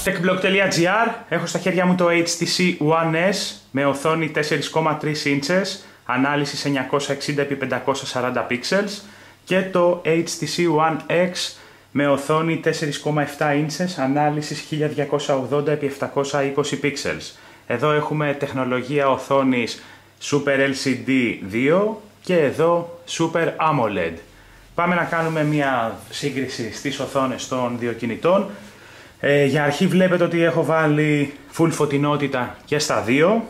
techblog.gr. Έχω στα χέρια μου το HTC One S με οθόνη 4,3 inches, ανάλυση 960x540 pixels και το HTC One X με οθόνη 4,7 inches, ανάλυση 1280x720 pixels. Εδώ έχουμε τεχνολογία οθόνης Super LCD 2 και εδώ Super AMOLED. Πάμε να κάνουμε μια σύγκριση στις οθόνες των δύο κινητών. Για αρχή βλέπετε ότι έχω βάλει full φωτεινότητα και στα δύο.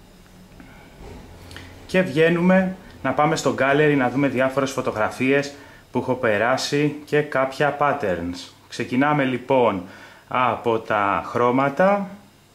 Και βγαίνουμε να πάμε στο gallery να δούμε διάφορες φωτογραφίες που έχω περάσει και κάποια patterns. Ξεκινάμε λοιπόν από τα χρώματα.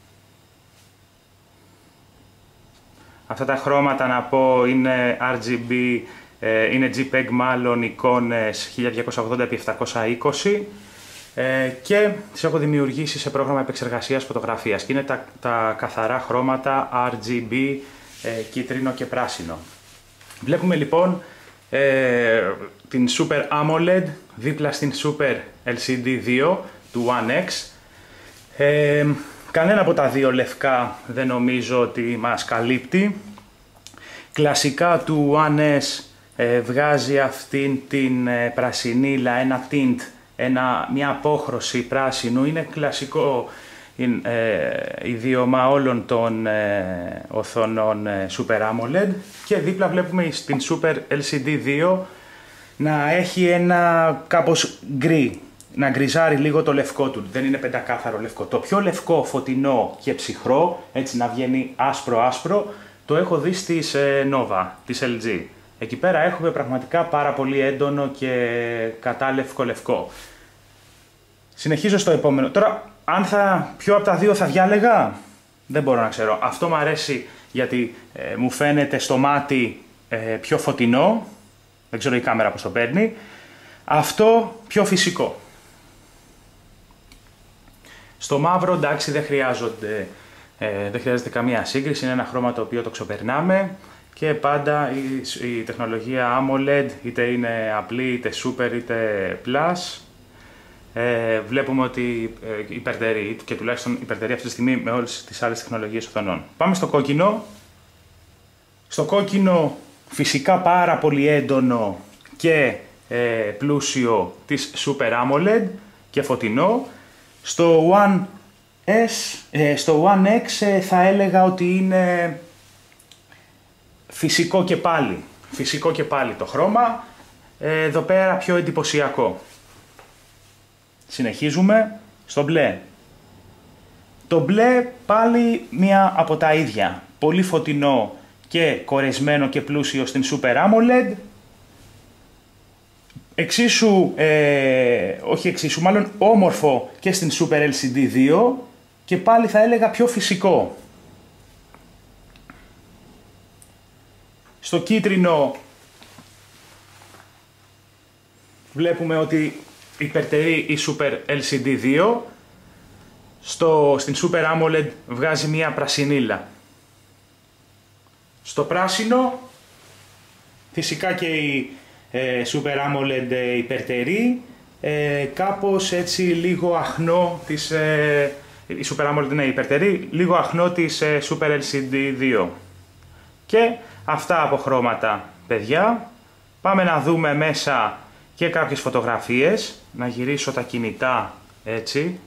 Αυτά τα χρώματα να πω είναι RGB, είναι JPEG μάλλον εικόνες 1280x720 και τις έχω δημιουργήσει σε πρόγραμμα επεξεργασίας φωτογραφίας και είναι τα καθαρά χρώματα RGB, κίτρινο και πράσινο. Βλέπουμε λοιπόν την Super AMOLED δίπλα στην Super LCD 2 του One X. Κανένα από τα δύο λευκά δεν νομίζω ότι μας καλύπτει. Κλασικά του One S βγάζει αυτήν την πρασινίλα, ένα tint, μια απόχρωση πράσινου. Είναι κλασικό ιδίωμα όλων των οθονών Super AMOLED. Και δίπλα βλέπουμε στην Super LCD 2 να έχει ένα κάπως γκρι, να γκριζάρει λίγο το λευκό του, δεν είναι πεντακάθαρο λευκό. Το πιο λευκό, φωτεινό και ψυχρό, έτσι να βγαίνει άσπρο-άσπρο, το έχω δει στις Nova, της LG. Εκεί πέρα έχουμε πραγματικά πάρα πολύ έντονο και κατάλευκο-λευκό. Συνεχίζω στο επόμενο. Τώρα, αν ποιο από τα δύο θα διάλεγα, δεν μπορώ να ξέρω. Αυτό μου αρέσει γιατί μου φαίνεται στο μάτι πιο φωτεινό, δεν ξέρω η κάμερα πώς το παίρνει. Αυτό πιο φυσικό. Στο μαύρο εντάξει δεν χρειάζεται καμία σύγκριση, είναι ένα χρώμα το οποίο το ξεπερνάμε και πάντα η τεχνολογία AMOLED είτε είναι απλή είτε super είτε plus βλέπουμε ότι υπερτερεί και τουλάχιστον υπερτερεί αυτή τη στιγμή με όλες τις άλλες τεχνολογίες οθονών. Πάμε στο κόκκινο. Στο κόκκινο φυσικά πάρα πολύ έντονο και πλούσιο της Super AMOLED και φωτεινό. Στο One X θα έλεγα ότι είναι φυσικό και πάλι το χρώμα, εδώ πέρα πιο εντυπωσιακό. Συνεχίζουμε στο μπλε. Το μπλε πάλι μία από τα ίδια, πολύ φωτεινό και κορεσμένο και πλούσιο στην Super AMOLED. Μάλλον όμορφο και στην Super LCD 2 και πάλι θα έλεγα πιο φυσικό. Στο κίτρινο βλέπουμε ότι υπερτερεί η Super LCD 2, στην Super AMOLED βγάζει μία πρασινίλα. Στο πράσινο φυσικά και η Super AMOLED υπερτερεί, κάπως έτσι λίγο αχνό της η Super AMOLED είναι υπερτερεί, λίγο αχνό της Super LCD 2. Και αυτά από χρώματα, παιδιά. Πάμε να δούμε μέσα και κάποιες φωτογραφίες, να γυρίσω τα κινητά έτσι.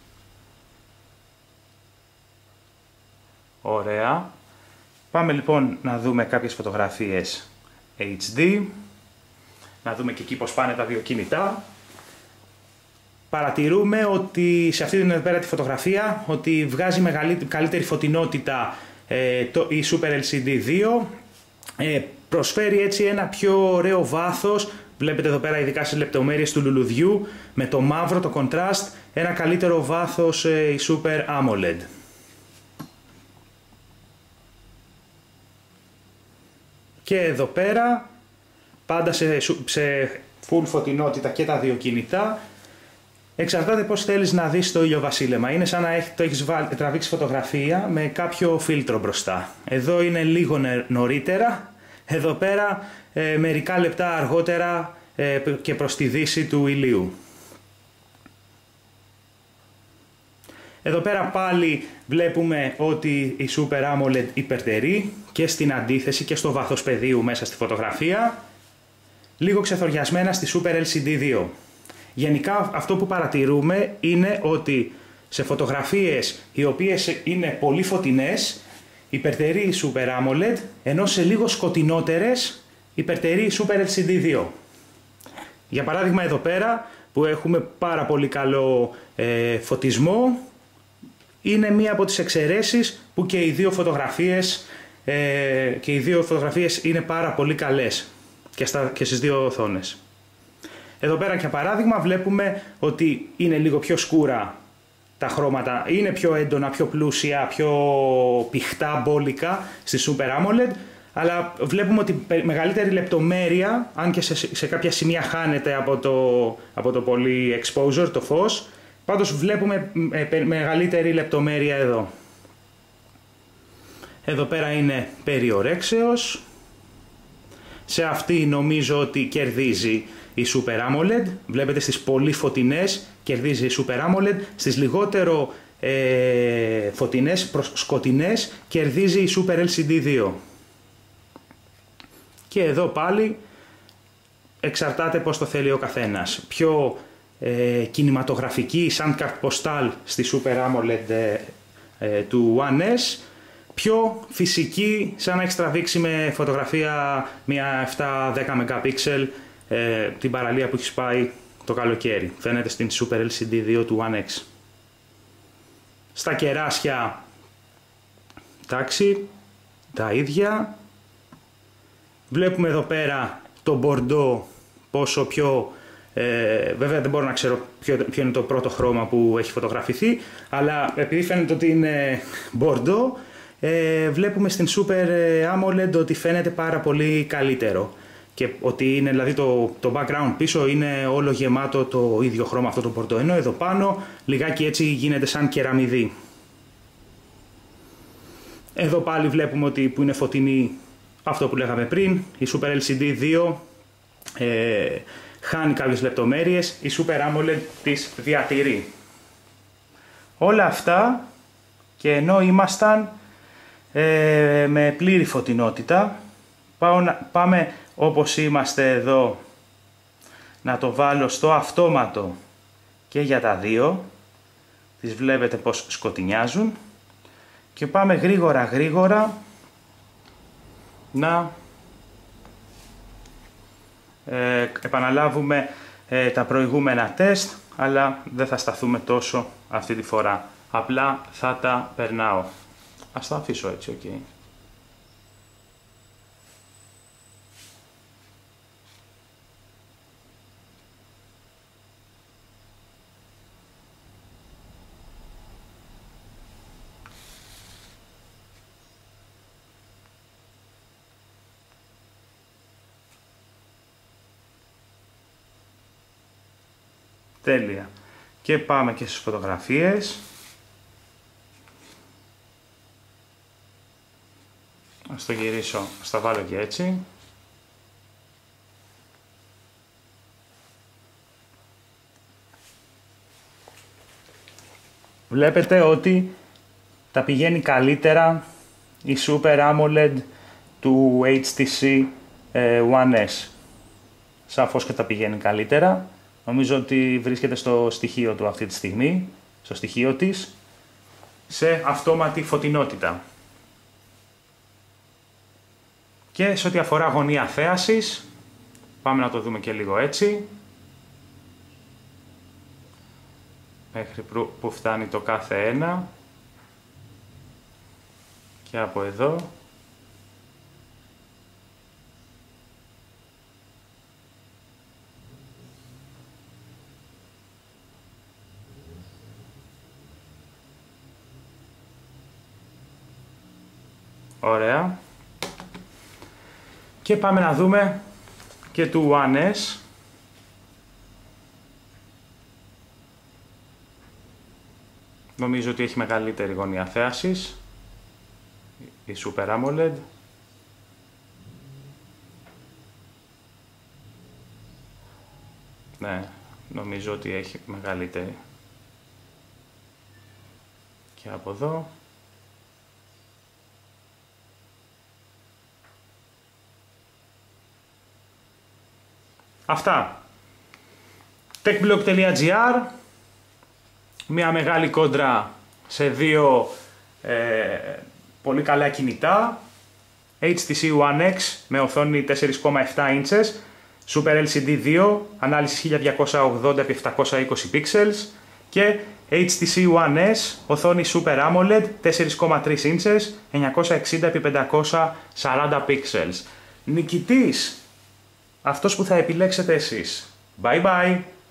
Ωραία. Πάμε λοιπόν να δούμε κάποιες φωτογραφίες HD. Να δούμε και εκεί πώς πάνε τα δύο κινητά. Παρατηρούμε ότι σε αυτή την εδώ πέρα τη φωτογραφία ότι βγάζει καλύτερη φωτεινότητα η Super LCD 2. Προσφέρει έτσι ένα πιο ωραίο βάθος. Βλέπετε εδώ πέρα ειδικά στις λεπτομέρειες του λουλουδιού με το μαύρο, το contrast, ένα καλύτερο βάθος η Super AMOLED. Και εδώ πέρα πάντα σε full φωτεινότητα και τα δύο κινητά. Εξαρτάται πώς θέλεις να δεις το ηλιοβασίλεμα. Είναι σαν να το έχεις τραβήξει φωτογραφία με κάποιο φίλτρο μπροστά. Εδώ είναι λίγο νωρίτερα, εδώ πέρα μερικά λεπτά αργότερα και προς τη δύση του ηλίου. Εδώ πέρα πάλι βλέπουμε ότι η Super AMOLED υπερτερεί και στην αντίθεση και στο βάθος πεδίου μέσα στη φωτογραφία, λίγο ξεθοριασμένα στη Super LCD 2. Γενικά αυτό που παρατηρούμε είναι ότι σε φωτογραφίες οι οποίες είναι πολύ φωτεινές υπερτερεί η Super AMOLED, ενώ σε λίγο σκοτεινότερες υπερτερεί η Super LCD 2. Για παράδειγμα εδώ πέρα που έχουμε πάρα πολύ καλό φωτισμό, είναι μία από τις εξαιρέσεις που και οι δύο φωτογραφίες είναι πάρα πολύ καλές και στις δύο οθόνες. Εδώ πέρα για παράδειγμα βλέπουμε ότι είναι λίγο πιο σκούρα τα χρώματα, είναι πιο έντονα, πιο πλούσια, πιο πηχτά, μπόλικα στη Super AMOLED, αλλά βλέπουμε ότι μεγαλύτερη λεπτομέρεια, αν και σε κάποια σημεία χάνεται από το πολύ exposure, το φως, πάντως βλέπουμε μεγαλύτερη λεπτομέρεια εδώ. Εδώ πέρα είναι περιορέξεως. Σε αυτή νομίζω ότι κερδίζει η Super AMOLED. Βλέπετε στις πολύ φωτεινές κερδίζει η Super AMOLED. Στις λιγότερο φωτεινές προς σκοτεινές κερδίζει η Super LCD 2. Και εδώ πάλι εξαρτάται πώς το θέλει ο καθένας. Πιο κινηματογραφική, σαν καρτποστάλ στη Super AMOLED του One S, πιο φυσική, σαν να έχεις τραβήξει με φωτογραφία μια 7-10 MP την παραλία που έχεις πάει το καλοκαίρι. Φαίνεται στην Super LCD 2 του One X. Στα κεράσια, εντάξει, τα ίδια. Βλέπουμε εδώ πέρα το μπορντό πόσο πιο... βέβαια δεν μπορώ να ξέρω ποιο είναι το πρώτο χρώμα που έχει φωτογραφηθεί, αλλά επειδή φαίνεται ότι είναι μπορντό, βλέπουμε στην Super AMOLED ότι φαίνεται πάρα πολύ καλύτερο. Και ότι είναι, δηλαδή το background πίσω είναι όλο γεμάτο το ίδιο χρώμα αυτό το μπορντό, ενώ εδώ πάνω λιγάκι έτσι γίνεται σαν κεραμιδί. Εδώ πάλι βλέπουμε ότι που είναι φωτεινή, αυτό που λέγαμε πριν, η Super LCD 2 χάνει κάποιες λεπτομέρειες, η Super AMOLED τις διατηρεί. Όλα αυτά και ενώ ήμασταν με πλήρη φωτεινότητα, πάμε όπως είμαστε εδώ να το βάλω στο αυτόματο και για τα δύο. Τις βλέπετε πως σκοτεινιάζουν και πάμε γρήγορα να επαναλάβουμε τα προηγούμενα τεστ, αλλά δεν θα σταθούμε τόσο αυτή τη φορά. Απλά θα τα περνάω. Ας τα αφήσω έτσι, ok. Τέλεια. Και πάμε και στις φωτογραφίες. Ας το γυρίσω, ας τα βάλω και έτσι. Βλέπετε ότι τα πηγαίνει καλύτερα η Super AMOLED του HTC One S. Σαφώς και τα πηγαίνει καλύτερα. Νομίζω ότι βρίσκεται στο στοιχείο του αυτή τη στιγμή, στο στοιχείο της, σε αυτόματη φωτεινότητα. Και σε ό,τι αφορά γωνία θέασης, πάμε να το δούμε και λίγο έτσι. Μέχρι που φτάνει το κάθε ένα. Και από εδώ. Ωραία. Και πάμε να δούμε και του One S. Νομίζω ότι έχει μεγαλύτερη γωνία θέασης η Super AMOLED. Ναι, νομίζω ότι έχει μεγαλύτερη. Και από εδώ. Αυτά. techblog.gr, μια μεγάλη κόντρα σε δύο πολύ καλά κινητά. HTC One X με οθόνη 4,7 inches, Super LCD 2, ανάλυση 1280x720 pixels και HTC One S, οθόνη Super AMOLED 4,3 inches, 960x540 pixels. Νικητής, αυτός που θα επιλέξετε εσείς. Bye bye!